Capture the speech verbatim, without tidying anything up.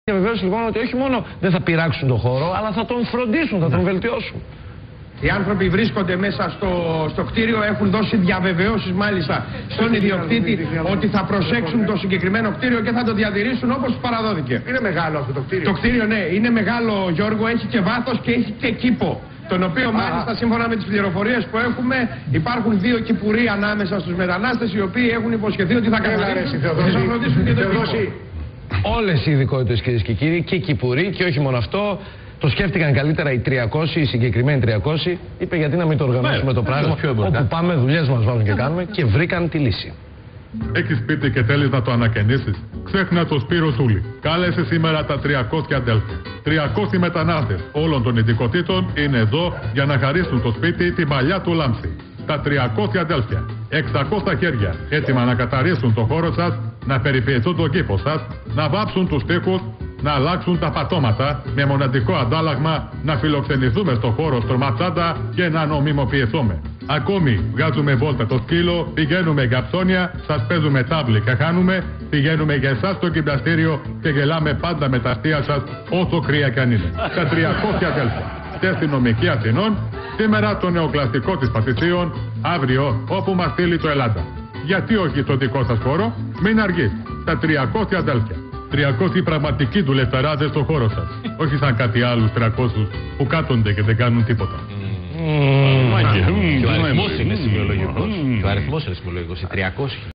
Και βεβαίως λοιπόν ότι όχι μόνο δεν θα πειράξουν τον χώρο, αλλά θα τον φροντίσουν, θα τον βελτιώσουν. Οι άνθρωποι βρίσκονται μέσα στο, στο κτίριο, έχουν δώσει διαβεβαιώσεις μάλιστα στον ιδιοκτήτη ότι θα προσέξουν το συγκεκριμένο κτίριο και θα το διατηρήσουν όπως παραδόθηκε. Είναι μεγάλο αυτό το κτίριο. Το κτίριο, ναι, είναι μεγάλο, Γιώργο, έχει και βάθος και έχει και κήπο. Τον οποίο μάλιστα σύμφωνα με τις πληροφορίες που έχουμε υπάρχουν δύο κυπουροί ανάμεσα στους μετανάστες οι οποίοι έχουν υποσχεθεί ότι θα καθαρίσουν και θα φροντίσουν και το κήπο. Όλες οι ειδικότητες, κυρίες και κύριοι, και οι κυπουροί και όχι μόνο αυτό. Το σκέφτηκαν καλύτερα οι τριακόσιοι, οι συγκεκριμένοι τριακόσιοι. Είπε γιατί να μην το οργανώσουμε το πράγμα. Όπου πάμε, δουλειές μας βάζουν και κάνουμε και βρήκαν τη λύση. Έχεις σπίτι και θέλεις να το ανακαινήσεις? Ξέχνα το Σπύρο Σούλη. Κάλεσε σήμερα τα τριακόσια αδέλφια. τριακόσιοι μετανάστες όλων των ειδικοτήτων είναι εδώ για να χαρίσουν το σπίτι την παλιά του λάμψη. Τα τριακόσια αδέλφια, εξακόσια χέρια, έτοιμα να καταρρίσουν το χώρο σας, να περιποιηθούν τον κήπο σας, να βάψουν τους τοίχους, να αλλάξουν τα πατώματα, με μοναδικό αντάλλαγμα να φιλοξενηθούμε στο χώρο στρωματσάντα και να νομιμοποιηθούμε. Ακόμη βγάζουμε βόλτα το σκύλο, πηγαίνουμε για ψώνια, σας παίζουμε τάβλη και χάνουμε, πηγαίνουμε για εσάς στο γυμναστήριο και γελάμε πάντα με τα αστεία σας όσο κρύα κι αν είναι. Τα τριακόσια αδέλφια. Και αστυνομική Αθηνών, σήμερα το νεοκλαστικό της Πατησίων, αύριο όπου μας στείλει το Ελλάδα. Γιατί όχι στο δικό σας χώρο, μην αργείς. Τα τριακόσια αδέλφια. τριακόσιοι πραγματικοί δουλευταράδες στο χώρο σας. Όχι σαν κάτι άλλους τριακόσιους που κάθονται και δεν κάνουν τίποτα. Και ο αριθμός είναι σημειολογικός. Και ο αριθμός είναι σημειολογικός. Οι τριακόσιοι.